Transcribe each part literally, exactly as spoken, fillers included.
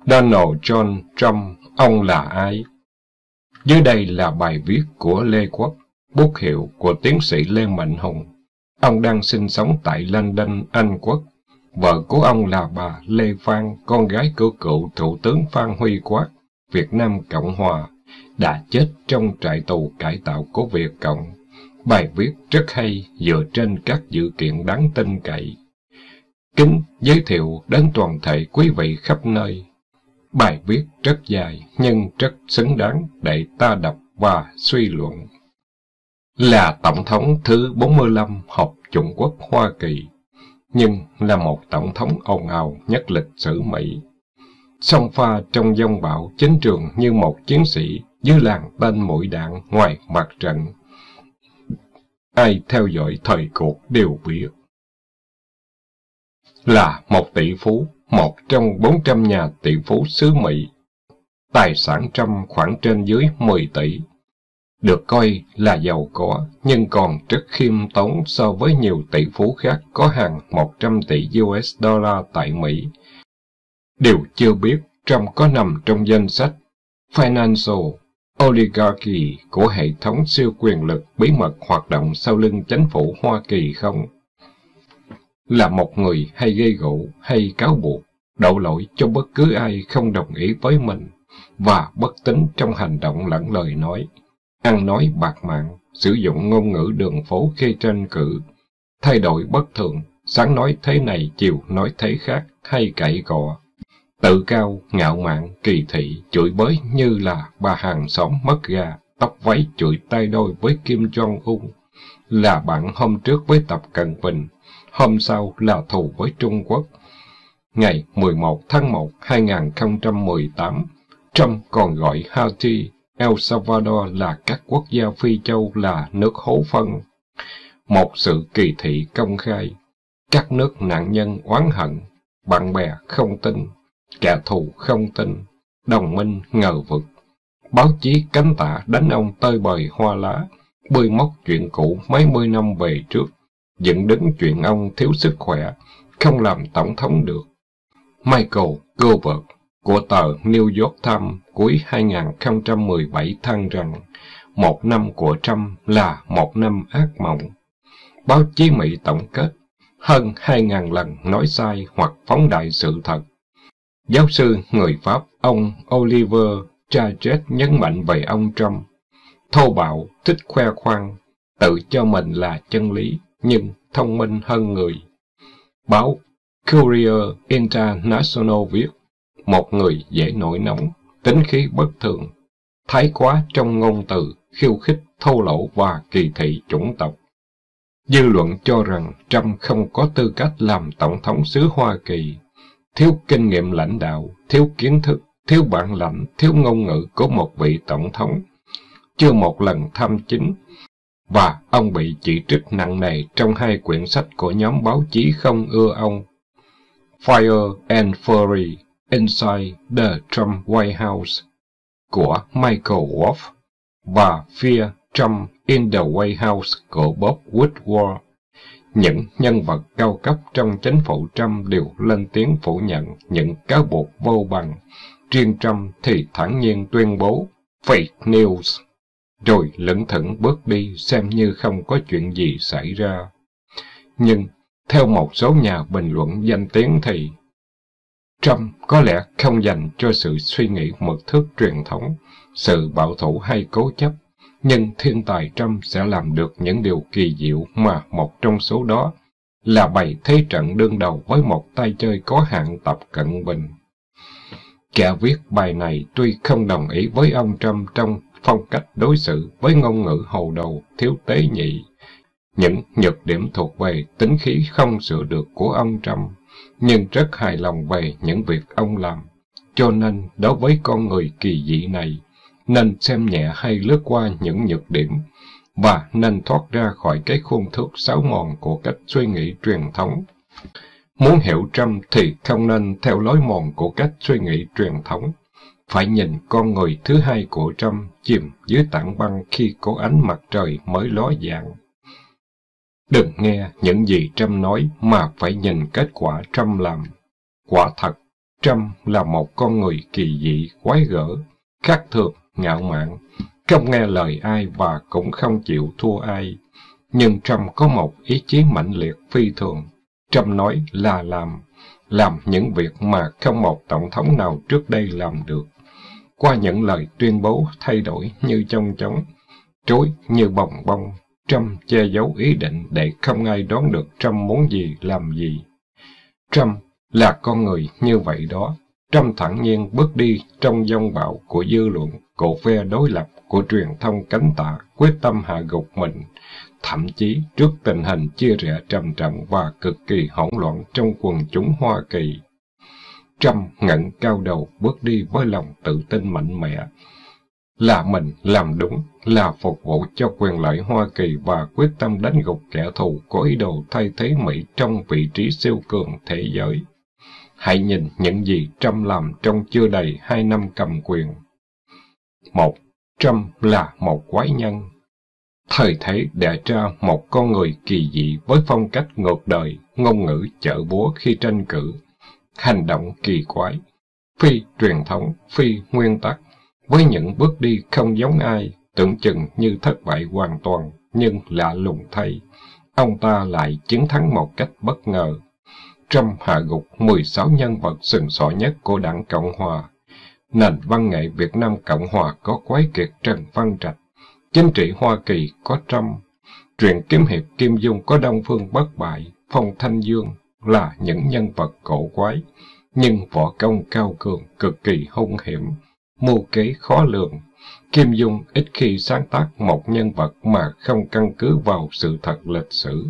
Donald John Trump, ông là ai? Dưới đây là bài viết của Lê Quốc, bút hiệu của tiến sĩ Lê Mạnh Hùng. Ông đang sinh sống tại London, Anh Quốc. Vợ của ông là bà Lê Phan, con gái của cựu Thủ tướng Phan Huy Quát, Việt Nam Cộng Hòa, đã chết trong trại tù cải tạo của Việt Cộng. Bài viết rất hay dựa trên các dữ kiện đáng tin cậy. Kính giới thiệu đến toàn thể quý vị khắp nơi. Bài viết rất dài nhưng rất xứng đáng để ta đọc và suy luận. Là Tổng thống thứ bốn mươi lăm Hợp Chủng Quốc Hoa Kỳ, nhưng là một Tổng thống ồn ào nhất lịch sử Mỹ. Xông pha trong dông bão chiến trường như một chiến sĩ dưới làn tên mũi đạn ngoài mặt trận. Ai theo dõi thời cuộc đều biết. Là một tỷ phú, một trong bốn trăm nhà tỷ phú xứ Mỹ. Tài sản Trump khoảng trên dưới mười tỷ. Được coi là giàu có, nhưng còn rất khiêm tốn so với nhiều tỷ phú khác có hàng một trăm tỷ u ét dollar tại Mỹ. Điều chưa biết, Trump có nằm trong danh sách Financial Oligarchy của hệ thống siêu quyền lực bí mật hoạt động sau lưng chính phủ Hoa Kỳ không? Là một người hay gây gổ, hay cáo buộc, đổ lỗi cho bất cứ ai không đồng ý với mình, và bất tín trong hành động lẫn lời nói, ăn nói bạc mạng, sử dụng ngôn ngữ đường phố khi tranh cử, thay đổi bất thường, sáng nói thế này chiều nói thế khác, hay cãi cọ, tự cao, ngạo mạn, kỳ thị, chửi bới như là bà hàng xóm mất gà, tóc váy chửi tay đôi với Kim Jong-un, là bạn hôm trước với Tập Cận Bình, hôm sau là thù với Trung Quốc. Ngày mười một tháng một năm hai nghìn không trăm mười tám, Trump còn gọi Haiti, El Salvador là các quốc gia Phi Châu là nước hố phân. Một sự kỳ thị công khai. Các nước nạn nhân oán hận, bạn bè không tin, kẻ thù không tin, đồng minh ngờ vực. Báo chí cánh tả đánh ông tơi bời hoa lá, bươi móc chuyện cũ mấy mươi năm về trước, dựng đứng chuyện ông thiếu sức khỏe, không làm tổng thống được. Michael Goldberg của tờ New York Times cuối hai nghìn không trăm mười bảy than rằng một năm của Trump là một năm ác mộng. Báo chí Mỹ tổng kết hơn hai nghìn lần nói sai hoặc phóng đại sự thật. Giáo sư người Pháp ông Oliver Trajet nhấn mạnh về ông Trump: thô bạo, thích khoe khoang, tự cho mình là chân lý, nhưng thông minh hơn người. Báo Courier International viết: một người dễ nổi nóng, tính khí bất thường, thái quá trong ngôn từ, khiêu khích, thô lỗ và kỳ thị chủng tộc. Dư luận cho rằng Trump không có tư cách làm tổng thống xứ Hoa Kỳ, thiếu kinh nghiệm lãnh đạo, thiếu kiến thức, thiếu bản lãnh, thiếu ngôn ngữ của một vị tổng thống, chưa một lần thăm chính, và ông bị chỉ trích nặng nề trong hai quyển sách của nhóm báo chí không ưa ông: Fire and Fury Inside the Trump White House của Michael Wolff và Fear Trump in the White House của Bob Woodward. Những nhân vật cao cấp trong chính phủ Trump đều lên tiếng phủ nhận những cáo buộc vô bằng. Riêng Trump thì thản nhiên tuyên bố fake news, rồi lững thững bước đi xem như không có chuyện gì xảy ra. Nhưng theo một số nhà bình luận danh tiếng thì Trump có lẽ không dành cho sự suy nghĩ mật thước truyền thống, sự bảo thủ hay cố chấp, nhưng thiên tài Trump sẽ làm được những điều kỳ diệu mà một trong số đó là bày thế trận đương đầu với một tay chơi có hạn Tập Cận Bình. Kẻ viết bài này tuy không đồng ý với ông Trump trong phong cách đối xử với ngôn ngữ hồ đồ, thiếu tế nhị, những nhược điểm thuộc về tính khí không sửa được của ông Trump, nhưng rất hài lòng về những việc ông làm. Cho nên, đối với con người kỳ dị này, nên xem nhẹ hay lướt qua những nhược điểm, và nên thoát ra khỏi cái khuôn thước sáo mòn của cách suy nghĩ truyền thống. Muốn hiểu Trump thì không nên theo lối mòn của cách suy nghĩ truyền thống. Phải nhìn con người thứ hai của Trump chìm dưới tảng băng khi có ánh mặt trời mới ló dạng. Đừng nghe những gì Trump nói mà phải nhìn kết quả Trump làm. Quả thật, Trump là một con người kỳ dị, quái gở, khác thường, ngạo mạn, không nghe lời ai và cũng không chịu thua ai. Nhưng Trump có một ý chí mãnh liệt phi thường. Trump nói là làm, làm những việc mà không một tổng thống nào trước đây làm được. Qua những lời tuyên bố thay đổi như chong chóng, trối như bồng bông, Trump che giấu ý định để không ai đoán được Trump muốn gì làm gì. Trump là con người như vậy đó. Trump thản nhiên bước đi trong dông bão của dư luận, của phe đối lập, của truyền thông cánh tả, quyết tâm hạ gục mình, thậm chí trước tình hình chia rẽ trầm trọng và cực kỳ hỗn loạn trong quần chúng Hoa Kỳ. Trump ngẩng cao đầu bước đi với lòng tự tin mạnh mẽ, là mình làm đúng, là phục vụ cho quyền lợi Hoa Kỳ và quyết tâm đánh gục kẻ thù có ý đồ thay thế Mỹ trong vị trí siêu cường thế giới. Hãy nhìn những gì Trump làm trong chưa đầy hai năm cầm quyền. Một, Trump là một quái nhân. Thời thế đẻ ra một con người kỳ dị với phong cách ngược đời, ngôn ngữ chợ búa khi tranh cử, hành động kỳ quái, phi truyền thống, phi nguyên tắc, với những bước đi không giống ai, tưởng chừng như thất bại hoàn toàn, nhưng lạ lùng thay, ông ta lại chiến thắng một cách bất ngờ. Trump hạ gục mười sáu nhân vật sừng sỏ nhất của Đảng Cộng Hòa. Nền văn nghệ Việt Nam Cộng Hòa có Quái Kiệt Trần Văn Trạch, chính trị Hoa Kỳ có Trump, truyện kiếm hiệp Kim Dung có Đông Phương Bất Bại, Phong Thanh Dương là những nhân vật cổ quái, nhưng võ công cao cường, cực kỳ hung hiểm, mưu kế khó lường. Kim Dung ít khi sáng tác một nhân vật mà không căn cứ vào sự thật lịch sử.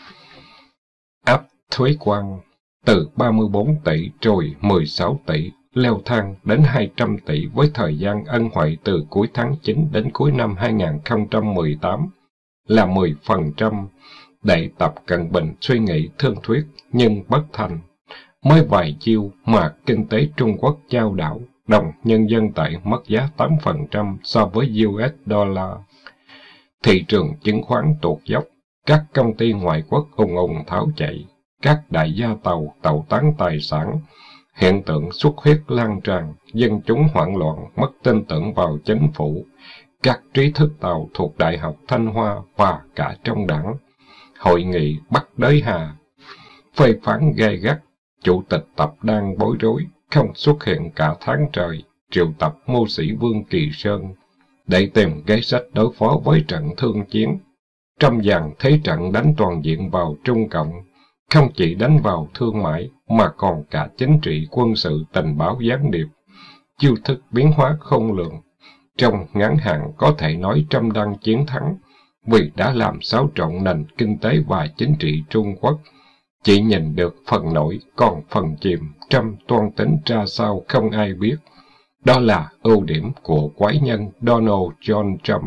Áp thuế quan từ ba mươi bốn tỷ rồi mười sáu tỷ, leo thang đến hai trăm tỷ với thời gian ân huệ từ cuối tháng chín đến cuối năm hai nghìn không trăm mười tám là mười phần trăm, để Tập Cận Bình suy nghĩ thương thuyết nhưng bất thành. Mới vài chiêu mà kinh tế Trung Quốc chao đảo, đồng nhân dân tệ mất giá tám phần trăm so với u ét dollar. Thị trường chứng khoán tuột dốc, các công ty ngoại quốc ùng ùng tháo chạy, các đại gia tàu tẩu tán tài sản, hiện tượng xuất huyết lan tràn, dân chúng hoảng loạn, mất tin tưởng vào chính phủ, các trí thức tàu thuộc Đại học Thanh Hoa và cả trong đảng. Hội nghị Bắc Đới Hà, phê phán gay gắt, chủ tịch Tập đang bối rối, không xuất hiện cả tháng trời, triệu tập mưu sĩ Vương Kỳ Sơn để tìm kế sách đối phó với trận thương chiến. Trăm dàn thế trận đánh toàn diện vào Trung Cộng, không chỉ đánh vào thương mại mà còn cả chính trị, quân sự, tình báo, gián điệp, chiêu thức biến hóa khôn lường. Trong ngắn hạn có thể nói Trump đang chiến thắng, vì đã làm xáo trộn nền kinh tế và chính trị Trung Quốc. Chỉ nhìn được phần nổi, còn phần chìm, Trump toan tính ra sao không ai biết. Đó là ưu điểm của quái nhân Donald John Trump.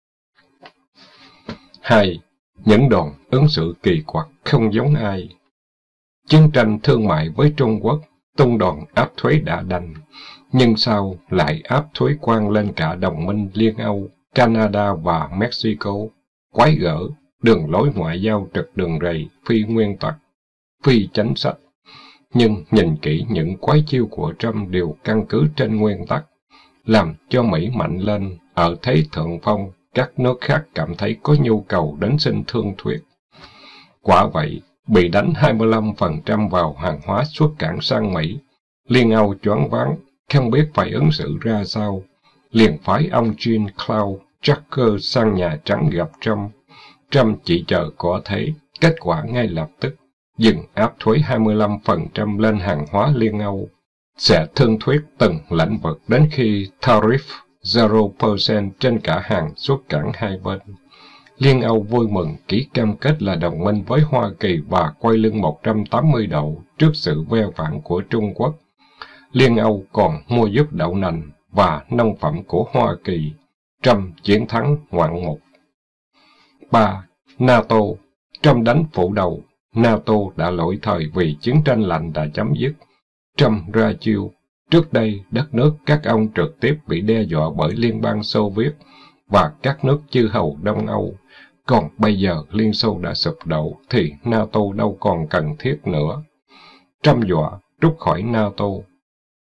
Hai, những đòn ứng xử kỳ quặc không giống ai. Chiến tranh thương mại với Trung Quốc, tung đòn áp thuế đã đành, nhưng sao lại áp thuế quan lên cả đồng minh Liên Âu, Canada và Mexico? Quái gở, đường lối ngoại giao trật đường rầy, phi nguyên tắc, phi chính sách. Nhưng nhìn kỹ những quái chiêu của Trump đều căn cứ trên nguyên tắc, làm cho Mỹ mạnh lên, ở thế thượng phong, các nước khác cảm thấy có nhu cầu đến xin thương thuyết. Quả vậy, bị đánh hai mươi lăm phần trăm vào hàng hóa xuất cảng sang Mỹ, Liên Âu choáng váng, không biết phải ứng xử ra sao, liền phái ông Jean-Claude Juncker sang Nhà Trắng gặp Trump. Trump chỉ chờ có thế, kết quả ngay lập tức, dừng áp thuế hai mươi lăm phần trăm lên hàng hóa Liên Âu, sẽ thương thuyết từng lĩnh vực đến khi tariff zero percent trên cả hàng xuất cảng hai bên. Liên Âu vui mừng ký cam kết là đồng minh với Hoa Kỳ và quay lưng một trăm tám mươi độ trước sự ve vãn của Trung Quốc. Liên Âu còn mua giúp đậu nành và nông phẩm của Hoa Kỳ. Trump chiến thắng ngoạn mục. Ba. NATO. Trump đánh phủ đầu. NATO đã lỗi thời vì chiến tranh lạnh đã chấm dứt. Trump ra chiêu. Trước đây, đất nước các ông trực tiếp bị đe dọa bởi Liên bang Xô Viết và các nước chư hầu Đông Âu. Còn bây giờ Liên Xô đã sụp đổ thì NATO đâu còn cần thiết nữa. Trump dọa rút khỏi NATO.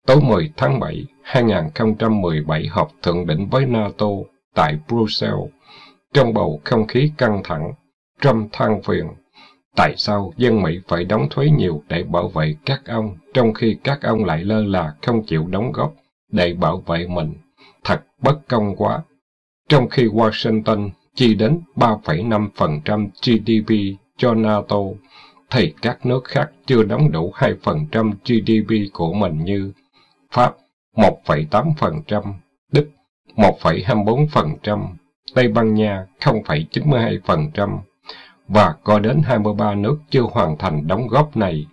Tối mười tháng bảy hai nghìn không trăm mười bảy họp thượng đỉnh với NATO tại Brussels. Trong bầu không khí căng thẳng, Trump than phiền. Tại sao dân Mỹ phải đóng thuế nhiều để bảo vệ các ông, trong khi các ông lại lơ là không chịu đóng góp để bảo vệ mình? Thật bất công quá. Trong khi Washington chi đến ba phẩy năm phần trăm G D P cho NATO, thì các nước khác chưa đóng đủ hai phần trăm G D P của mình như Pháp một phẩy tám phần trăm, Đức một phẩy hai mươi bốn phần trăm, Tây Ban Nha không phẩy chín mươi hai phần trăm, và có đến hai mươi ba nước chưa hoàn thành đóng góp này.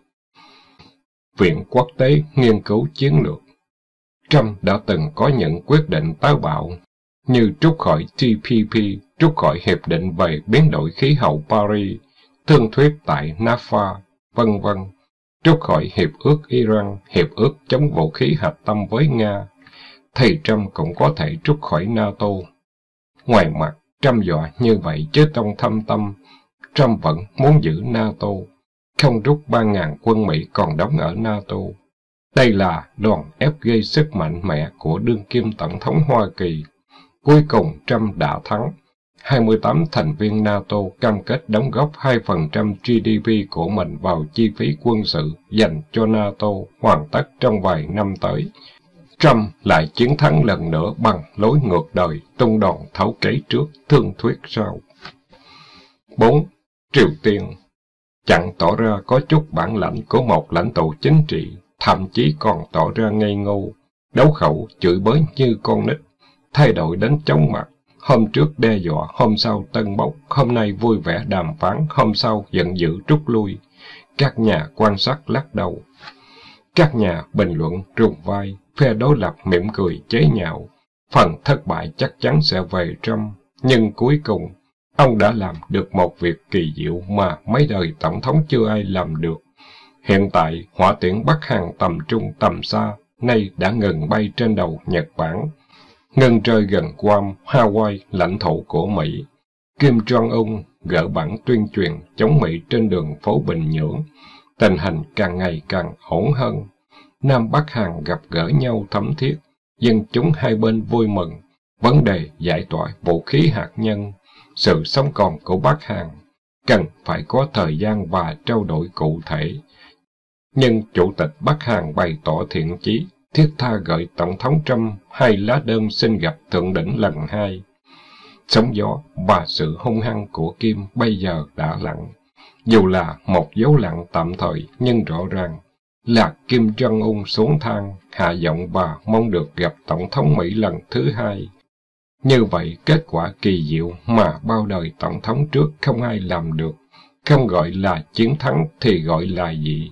Viện Quốc tế Nghiên cứu Chiến lược. Trump đã từng có những quyết định táo bạo, như rút khỏi T P P, rút khỏi Hiệp định về biến đổi khí hậu Paris, thương thuyết tại NAFTA, vân vân, rút khỏi Hiệp ước Iran, Hiệp ước chống vũ khí hạt nhân với Nga, thì Trump cũng có thể rút khỏi NATO. Ngoài mặt, Trump dọa như vậy chứ trong thâm tâm, Trump vẫn muốn giữ NATO, không rút ba nghìn quân Mỹ còn đóng ở NATO. Đây là đòn ép gây sức mạnh mẽ của đương kim Tổng thống Hoa Kỳ. Cuối cùng Trump đã thắng. hai mươi tám thành viên NATO cam kết đóng góp hai phần trăm G D P của mình vào chi phí quân sự dành cho NATO hoàn tất trong vài năm tới. Trump lại chiến thắng lần nữa bằng lối ngược đời, tung đòn thấu kế trước, thương thuyết sau. bốn. Triều Tiên chẳng tỏ ra có chút bản lãnh của một lãnh tụ chính trị, thậm chí còn tỏ ra ngây ngô, đấu khẩu, chửi bới như con nít, thay đổi đến chóng mặt. Hôm trước đe dọa, hôm sau tân bốc, hôm nay vui vẻ đàm phán, hôm sau giận dữ rút lui. Các nhà quan sát lắc đầu. Các nhà bình luận rùng vai, phe đối lập mỉm cười chế nhạo. Phần thất bại chắc chắn sẽ về Trump, nhưng cuối cùng, ông đã làm được một việc kỳ diệu mà mấy đời tổng thống chưa ai làm được. Hiện tại, hỏa tiễn Bắc Hàn tầm trung tầm xa, nay đã ngừng bay trên đầu Nhật Bản, ngừng rơi gần Guam, Hawaii, lãnh thổ của Mỹ. Kim Jong-un gỡ bản tuyên truyền chống Mỹ trên đường phố Bình Nhưỡng. Tình hình càng ngày càng ổn hơn. Nam Bắc Hàn gặp gỡ nhau thấm thiết, dân chúng hai bên vui mừng. Vấn đề giải tỏa vũ khí hạt nhân, sự sống còn của Bắc Hàn cần phải có thời gian và trao đổi cụ thể. Nhưng Chủ tịch Bắc Hàn bày tỏ thiện chí, thiết tha gửi Tổng thống Trump hai lá đơn xin gặp thượng đỉnh lần hai. Sóng gió và sự hung hăng của Kim bây giờ đã lặng. Dù là một dấu lặng tạm thời, nhưng rõ ràng là Kim Jong-un xuống thang, hạ giọng và mong được gặp Tổng thống Mỹ lần thứ hai. Như vậy, kết quả kỳ diệu mà bao đời Tổng thống trước không ai làm được. Không gọi là chiến thắng thì gọi là gì?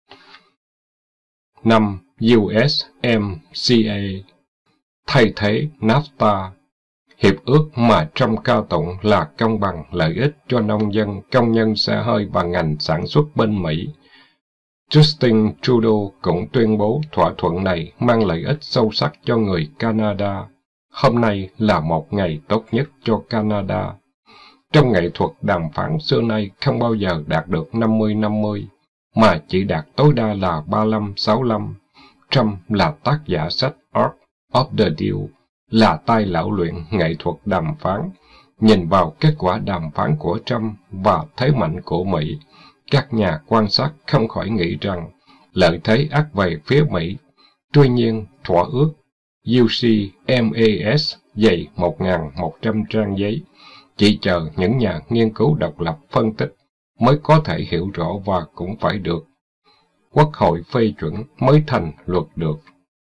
năm. U S M C A thay thế NAFTA, hiệp ước mà Trump cao tụng là công bằng lợi ích cho nông dân, công nhân xe hơi và ngành sản xuất bên Mỹ. Justin Trudeau cũng tuyên bố thỏa thuận này mang lợi ích sâu sắc cho người Canada. Hôm nay là một ngày tốt nhất cho Canada. Trong nghệ thuật đàm phán xưa nay không bao giờ đạt được năm mươi năm mươi, mà chỉ đạt tối đa là ba mươi lăm sáu mươi lăm. Trump là tác giả sách Art of the Deal, là tay lão luyện nghệ thuật đàm phán. Nhìn vào kết quả đàm phán của Trump và thế mạnh của Mỹ, các nhà quan sát không khỏi nghĩ rằng lợi thế ắt về phía Mỹ. Tuy nhiên, thỏa ước U C M A S dày một nghìn một trăm trang giấy, chỉ chờ những nhà nghiên cứu độc lập phân tích mới có thể hiểu rõ và cũng phải được Quốc hội phê chuẩn mới thành luật được.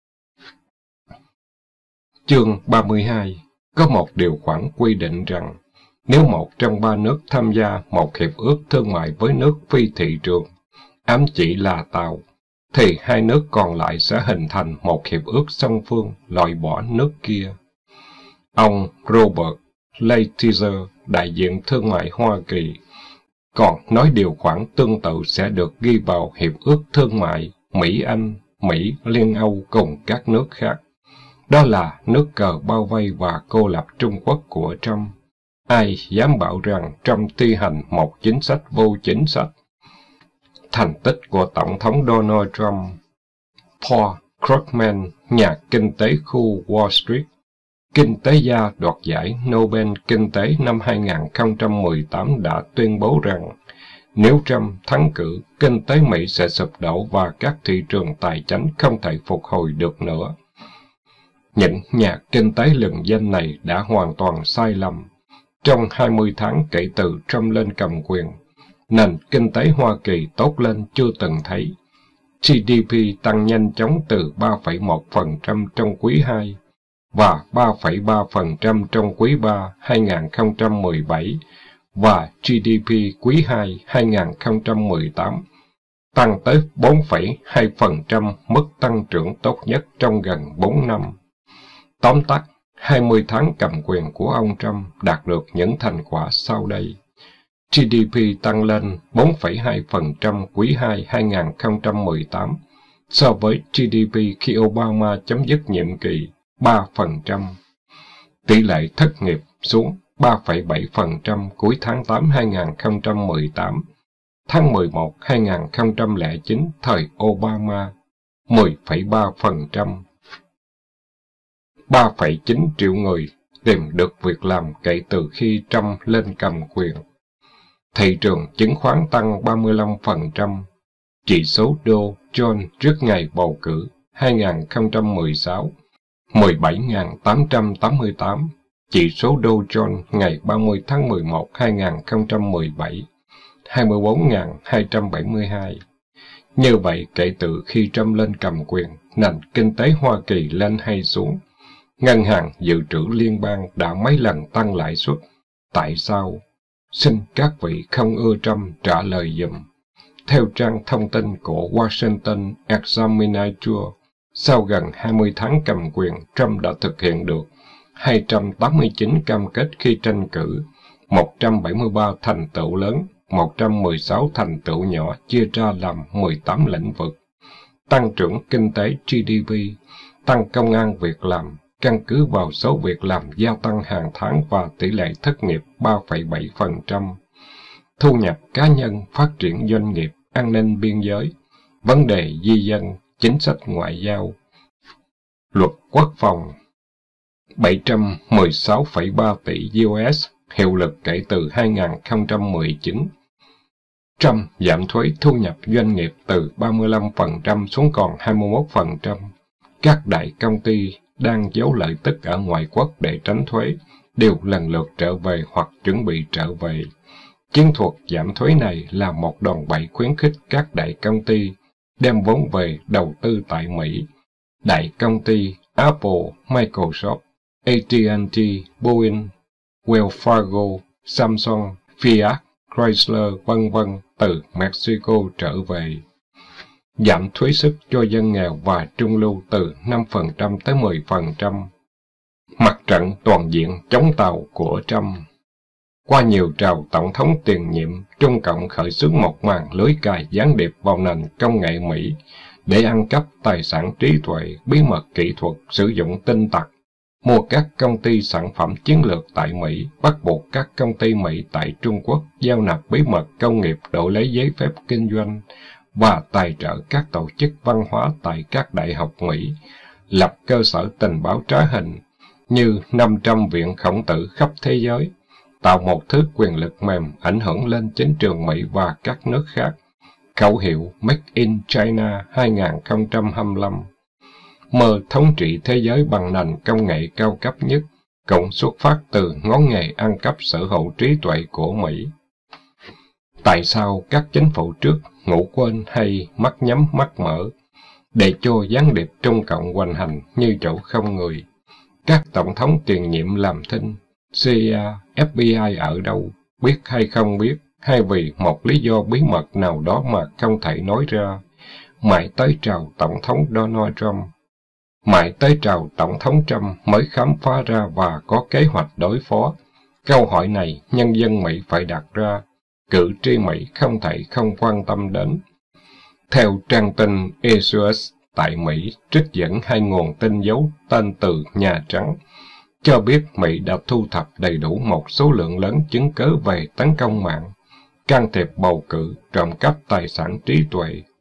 Chương ba mươi hai có một điều khoản quy định rằng nếu một trong ba nước tham gia một hiệp ước thương mại với nước phi thị trường, ám chỉ là Tàu, thì hai nước còn lại sẽ hình thành một hiệp ước song phương loại bỏ nước kia. Ông Robert Lighthizer, đại diện thương mại Hoa Kỳ, còn nói điều khoản tương tự sẽ được ghi vào hiệp ước thương mại Mỹ-Anh, Mỹ-Liên Âu cùng các nước khác. Đó là nước cờ bao vây và cô lập Trung Quốc của Trump. Ai dám bảo rằng Trump thi hành một chính sách vô chính sách? Thành tích của Tổng thống Donald Trump. Paul Krugman, nhà kinh tế khu Wall Street, kinh tế gia đoạt giải Nobel Kinh tế năm hai nghìn không trăm mười tám đã tuyên bố rằng nếu Trump thắng cử, kinh tế Mỹ sẽ sụp đổ và các thị trường tài chính không thể phục hồi được nữa. Những nhà kinh tế lừng danh này đã hoàn toàn sai lầm. Trong hai mươi tháng kể từ Trump lên cầm quyền, nền kinh tế Hoa Kỳ tốt lên chưa từng thấy. G D P tăng nhanh chóng từ ba phẩy một phần trăm trong quý hai và ba phẩy ba phần trăm trong quý ba hai nghìn không trăm mười bảy và G D P quý hai hai nghìn không trăm mười tám tăng tới bốn phẩy hai phần trăm, mức tăng trưởng tốt nhất trong gần bốn năm. Tóm tắt, hai mươi tháng cầm quyền của ông Trump đạt được những thành quả sau đây. G D P tăng lên bốn phẩy hai phần trăm quý hai hai nghìn không trăm mười tám so với G D P khi Obama chấm dứt nhiệm kỳ ba phần trăm. Tỷ lệ thất nghiệp xuống ba phẩy bảy phần trăm cuối tháng tám hai nghìn không trăm mười tám. Tháng mười một hai nghìn không trăm lẻ chín thời Obama mười phẩy ba phần trăm. ba phẩy chín triệu người tìm được việc làm kể từ khi Trump lên cầm quyền. Thị trường chứng khoán tăng ba mươi lăm phần trăm. Chỉ số Dow Jones trước ngày bầu cử hai nghìn không trăm mười sáu, mười bảy nghìn tám trăm tám mươi tám. Chỉ số Dow Jones ngày ba mươi tháng mười một hai nghìn không trăm mười bảy, hai mươi bốn nghìn hai trăm bảy mươi hai. Như vậy, kể từ khi Trump lên cầm quyền, nền kinh tế Hoa Kỳ lên hay xuống? Ngân hàng Dự trữ Liên bang đã mấy lần tăng lãi suất. Tại sao? Xin các vị không ưa Trump trả lời dùm. Theo trang thông tin của Washington Examiner, sau gần hai mươi tháng cầm quyền, Trump đã thực hiện được hai trăm tám mươi chín cam kết khi tranh cử, một trăm bảy mươi ba thành tựu lớn, một trăm mười sáu thành tựu nhỏ chia ra làm mười tám lĩnh vực. Tăng trưởng kinh tế G D P, tăng công ăn việc làm, căn cứ vào số việc làm gia tăng hàng tháng và tỷ lệ thất nghiệp ba phẩy bảy phần trăm. Thu nhập cá nhân, phát triển doanh nghiệp, an ninh biên giới, vấn đề di dân, chính sách ngoại giao, luật quốc phòng. bảy trăm mười sáu phẩy ba tỷ U S hiệu lực kể từ hai nghìn không trăm mười chín. Trump giảm thuế thu nhập doanh nghiệp từ ba mươi lăm phần trăm xuống còn hai mươi mốt phần trăm. Các đại công ty đang giấu lợi tức ở ngoại quốc để tránh thuế đều lần lượt trở về hoặc chuẩn bị trở về. Chiến thuật giảm thuế này là một đòn bẩy khuyến khích các đại công ty đem vốn về đầu tư tại Mỹ. Đại công ty Apple, Microsoft, A T and T, Boeing, Wells Fargo, Samsung, Fiat, Chrysler, vân vân từ Mexico trở về. Giảm thuế suất cho dân nghèo và trung lưu từ năm phần trăm tới mười phần trăm. Mặt trận toàn diện chống Tàu của Trump. Qua nhiều trào tổng thống tiền nhiệm, Trung Cộng khởi xướng một màn lưới cài gián điệp vào nền công nghệ Mỹ để ăn cắp tài sản trí tuệ, bí mật kỹ thuật, sử dụng tin tặc, mua các công ty sản phẩm chiến lược tại Mỹ, bắt buộc các công ty Mỹ tại Trung Quốc giao nạp bí mật công nghiệp đổi lấy giấy phép kinh doanh và tài trợ các tổ chức văn hóa tại các đại học Mỹ, lập cơ sở tình báo trá hình như năm trăm viện khổng tử khắp thế giới, tạo một thứ quyền lực mềm ảnh hưởng lên chính trường Mỹ và các nước khác. Khẩu hiệu Make in China hai nghìn không trăm hai mươi lăm. Mơ thống trị thế giới bằng nền công nghệ cao cấp nhất, cũng xuất phát từ ngón nghề ăn cắp sở hữu trí tuệ của Mỹ. Tại sao các chính phủ trước ngủ quên hay mắt nhắm mắt mở, để cho gián điệp Trung Cộng hoành hành như chỗ không người? Các tổng thống tiền nhiệm làm thinh, C I A, F B I ở đâu, biết hay không biết, hay vì một lý do bí mật nào đó mà không thể nói ra, mãi tới trào tổng thống Donald Trump. Mãi tới trào tổng thống Trump mới khám phá ra và có kế hoạch đối phó. Câu hỏi này nhân dân Mỹ phải đặt ra, cử tri Mỹ không thể không quan tâm đến. Theo trang tin Axios tại Mỹ, trích dẫn hai nguồn tin giấu tên từ Nhà Trắng, cho biết Mỹ đã thu thập đầy đủ một số lượng lớn chứng cớ về tấn công mạng, can thiệp bầu cử, trộm cắp tài sản trí tuệ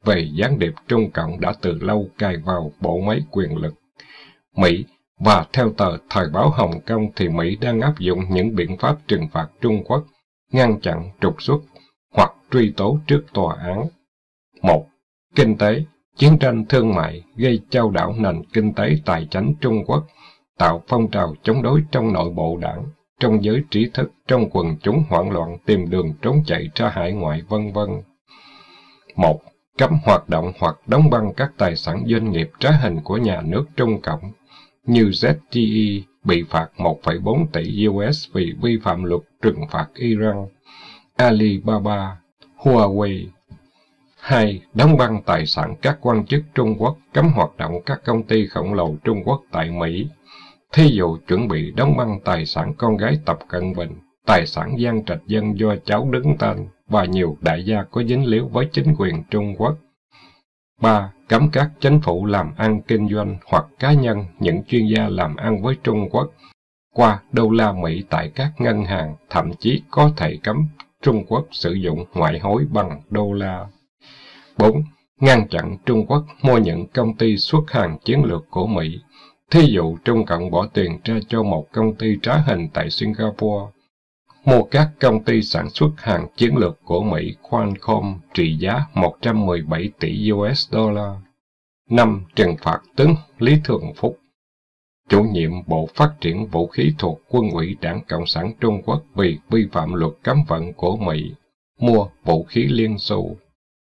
về gián điệp Trung Cộng đã từ lâu cài vào bộ máy quyền lực Mỹ, và theo tờ Thời báo Hồng Kông thì Mỹ đang áp dụng những biện pháp trừng phạt Trung Quốc, ngăn chặn, trục xuất hoặc truy tố trước tòa án. một. Kinh tế. Chiến tranh thương mại gây chao đảo nền kinh tế tài chánh Trung Quốc, tạo phong trào chống đối trong nội bộ đảng, trong giới trí thức, trong quần chúng hoảng loạn tìm đường trốn chạy ra hải ngoại, vân vân. một. Cấm hoạt động hoặc đóng băng các tài sản doanh nghiệp trá hình của nhà nước Trung Cộng, như Z T E bị phạt một phẩy bốn tỷ U S vì vi phạm luật trừng phạt Iran, Alibaba, Huawei. hai. Đóng băng tài sản các quan chức Trung Quốc, cấm hoạt động các công ty khổng lồ Trung Quốc tại Mỹ. Thí dụ chuẩn bị đóng băng tài sản con gái Tập Cận Bình, tài sản Giang Trạch Dân do cháu đứng tên, và nhiều đại gia có dính líu với chính quyền Trung Quốc. ba. Cấm các chính phủ làm ăn kinh doanh hoặc cá nhân, những chuyên gia làm ăn với Trung Quốc qua đô la Mỹ tại các ngân hàng, thậm chí có thể cấm Trung Quốc sử dụng ngoại hối bằng đô la. bốn. Ngăn chặn Trung Quốc mua những công ty xuất hàng chiến lược của Mỹ. Thí dụ Trung Cộng bỏ tiền ra cho một công ty trá hình tại Singapore, mua các công ty sản xuất hàng chiến lược của Mỹ Qualcomm trị giá một trăm mười bảy tỷ U S dollar. năm. Trừng phạt tướng Lý Thường Phúc, chủ nhiệm Bộ Phát triển Vũ khí thuộc Quân ủy Đảng Cộng sản Trung Quốc vì vi phạm luật cấm vận của Mỹ, mua vũ khí Liên Xô.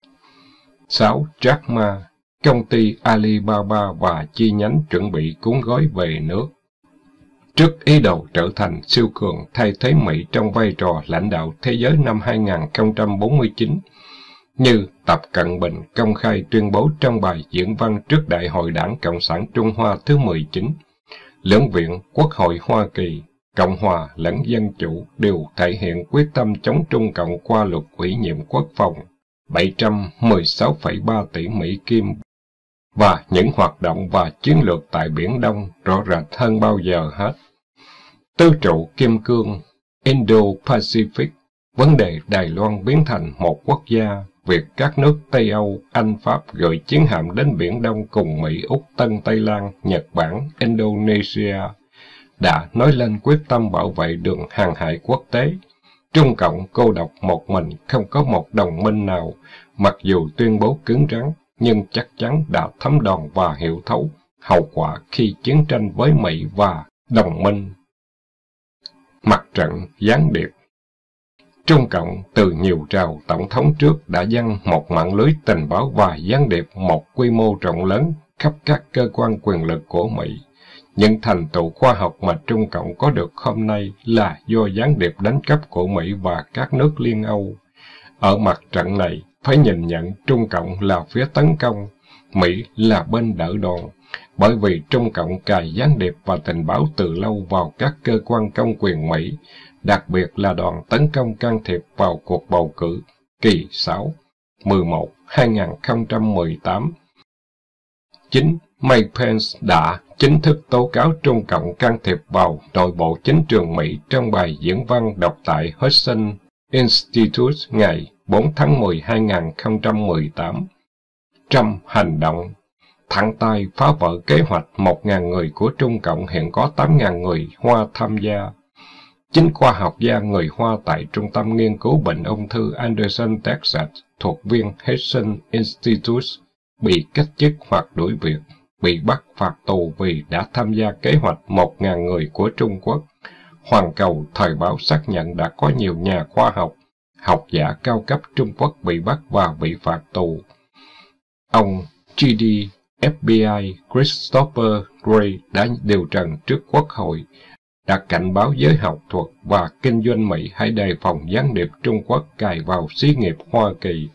sáu. Jack Ma, công ty Alibaba và chi nhánh chuẩn bị cuốn gói về nước. Trước ý đồ trở thành siêu cường thay thế Mỹ trong vai trò lãnh đạo thế giới năm hai nghìn không trăm bốn mươi chín, như Tập Cận Bình công khai tuyên bố trong bài diễn văn trước Đại hội Đảng Cộng sản Trung Hoa thứ mười chín, lưỡng viện Quốc hội Hoa Kỳ, Cộng hòa lẫn Dân chủ đều thể hiện quyết tâm chống Trung Cộng qua luật ủy nhiệm quốc phòng bảy trăm mười sáu phẩy ba tỷ Mỹ Kim, và những hoạt động và chiến lược tại Biển Đông rõ rệt hơn bao giờ hết. Tứ trụ kim cương Indo-Pacific, vấn đề Đài Loan biến thành một quốc gia, việc các nước Tây Âu, Anh, Pháp gửi chiến hạm đến Biển Đông cùng Mỹ, Úc, Tân Tây Lan, Nhật Bản, Indonesia đã nói lên quyết tâm bảo vệ đường hàng hải quốc tế. Trung Cộng cô độc một mình, không có một đồng minh nào, mặc dù tuyên bố cứng rắn, nhưng chắc chắn đã thấm đòn và hiểu thấu hậu quả khi chiến tranh với Mỹ và đồng minh. Mặt trận gián điệp. Trung Cộng từ nhiều trào tổng thống trước đã dăng một mạng lưới tình báo và gián điệp một quy mô rộng lớn khắp các cơ quan quyền lực của Mỹ. Những thành tựu khoa học mà Trung Cộng có được hôm nay là do gián điệp đánh cắp của Mỹ và các nước Liên Âu. Ở mặt trận này, phải nhìn nhận Trung Cộng là phía tấn công, Mỹ là bên đỡ đòn, bởi vì Trung Cộng cài gián điệp và tình báo từ lâu vào các cơ quan công quyền Mỹ, đặc biệt là đòn tấn công can thiệp vào cuộc bầu cử kỳ sáu, mười một, hai nghìn không trăm mười tám. Chính Mike Pence đã chính thức tố cáo Trung Cộng can thiệp vào nội bộ chính trường Mỹ trong bài diễn văn đọc tại Hudson Institute ngày bốn tháng mười hai nghìn không trăm mười tám. Trump hành động thẳng tay phá vỡ kế hoạch một nghìn người của Trung Cộng, hiện có tám nghìn người Hoa tham gia. Chính khoa học gia người Hoa tại Trung tâm Nghiên cứu Bệnh ung thư Anderson, Texas, thuộc viên Hudson Institute, bị cách chức hoặc đuổi việc, bị bắt phạt tù vì đã tham gia kế hoạch một nghìn người của Trung Quốc. Hoàn Cầu Thời báo xác nhận đã có nhiều nhà khoa học, học giả cao cấp Trung Quốc bị bắt và bị phạt tù. Ông G D F B I Christopher Wray đã điều trần trước Quốc hội, đã cảnh báo giới học thuật và kinh doanh Mỹ hãy đề phòng gián điệp Trung Quốc cài vào xí nghiệp Hoa Kỳ.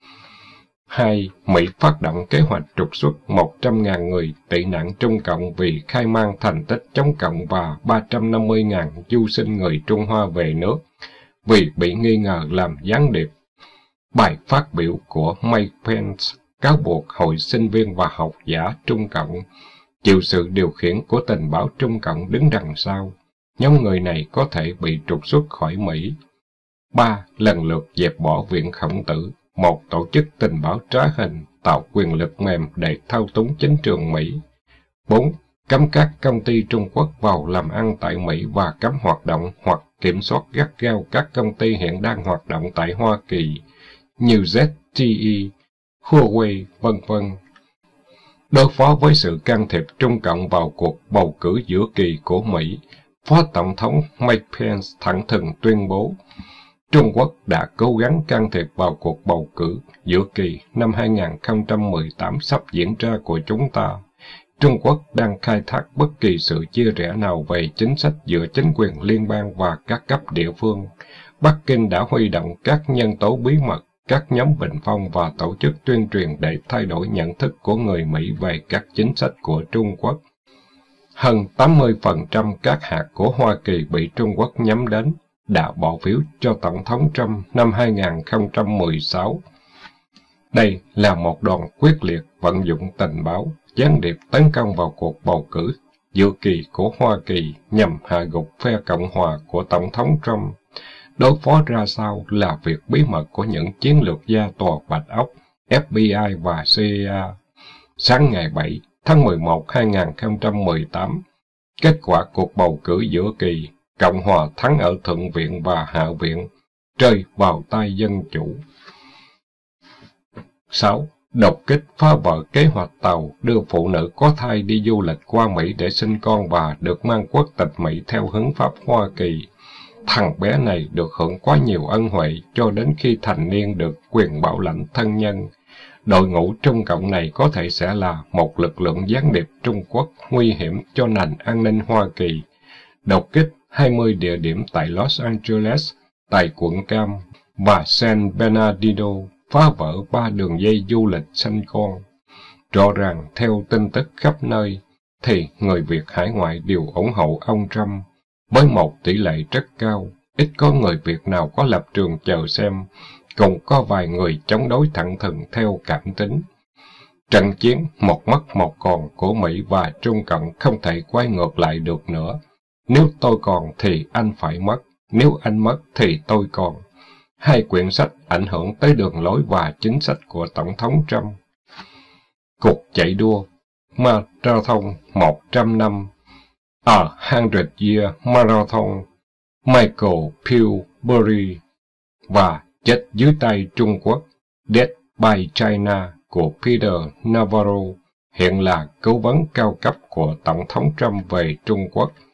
hai. Mỹ phát động kế hoạch trục xuất một trăm nghìn người tị nạn Trung Cộng vì khai man thành tích chống Cộng và ba trăm năm mươi nghìn du sinh người Trung Hoa về nước vì bị nghi ngờ làm gián điệp. Bài phát biểu của Mike Pence cáo buộc hội sinh viên và học giả Trung Cộng chịu sự điều khiển của tình báo Trung Cộng đứng đằng sau. Nhóm người này có thể bị trục xuất khỏi Mỹ. ba. Lần lượt dẹp bỏ Viện Khổng Tử, một tổ chức tình báo trá hình tạo quyền lực mềm để thao túng chính trường Mỹ. bốn. Cấm các công ty Trung Quốc vào làm ăn tại Mỹ và cấm hoạt động hoặc kiểm soát gắt gao các công ty hiện đang hoạt động tại Hoa Kỳ, như Z T E, Huawei, vân vân. Đối phó với sự can thiệp Trung Cộng vào cuộc bầu cử giữa kỳ của Mỹ, Phó Tổng thống Mike Pence thẳng thừng tuyên bố, Trung Quốc đã cố gắng can thiệp vào cuộc bầu cử giữa kỳ năm hai nghìn không trăm mười tám sắp diễn ra của chúng ta. Trung Quốc đang khai thác bất kỳ sự chia rẽ nào về chính sách giữa chính quyền liên bang và các cấp địa phương. Bắc Kinh đã huy động các nhân tố bí mật, các nhóm bình phong và tổ chức tuyên truyền để thay đổi nhận thức của người Mỹ về các chính sách của Trung Quốc. Hơn tám mươi phần trăm các hạt của Hoa Kỳ bị Trung Quốc nhắm đến đã bỏ phiếu cho Tổng thống Trump năm hai nghìn không trăm mười sáu. Đây là một đòn quyết liệt vận dụng tình báo, gián điệp tấn công vào cuộc bầu cử giữa kỳ của Hoa Kỳ nhằm hạ gục phe Cộng hòa của Tổng thống Trump. Đối phó ra sao là việc bí mật của những chiến lược gia tòa Bạch Ốc, F B I và C I A. Sáng ngày bảy tháng mười một năm hai nghìn không trăm mười tám, kết quả cuộc bầu cử giữa kỳ, Cộng hòa thắng ở Thượng viện và Hạ viện, rơi vào tay Dân Chủ. sáu. Đột kích phá vỡ kế hoạch tàu đưa phụ nữ có thai đi du lịch qua Mỹ để sinh con và được mang quốc tịch Mỹ theo hiến pháp Hoa Kỳ. Thằng bé này được hưởng quá nhiều ân huệ cho đến khi thành niên được quyền bảo lãnh thân nhân. Đội ngũ Trung Cộng này có thể sẽ là một lực lượng gián điệp Trung Quốc nguy hiểm cho nền an ninh Hoa Kỳ. Đột kích hai mươi địa điểm tại Los Angeles, tại quận Cam và San Bernardino, phá vỡ ba đường dây du lịch sinh con. Rõ ràng, theo tin tức khắp nơi, thì người Việt hải ngoại đều ủng hộ ông Trump. Với một tỷ lệ rất cao, ít có người Việt nào có lập trường chờ xem, cũng có vài người chống đối thẳng thừng theo cảm tính. Trận chiến một mất một còn của Mỹ và Trung Cộng không thể quay ngược lại được nữa. Nếu tôi còn thì anh phải mất, nếu anh mất thì tôi còn. Hai quyển sách ảnh hưởng tới đường lối và chính sách của Tổng thống Trump. Cuộc chạy đua Marathon một trăm năm, A Hundred Year Marathon, Michael Pillsbury và Chết dưới tay Trung Quốc, Death by China của Peter Navarro, hiện là cố vấn cao cấp của Tổng thống Trump về Trung Quốc.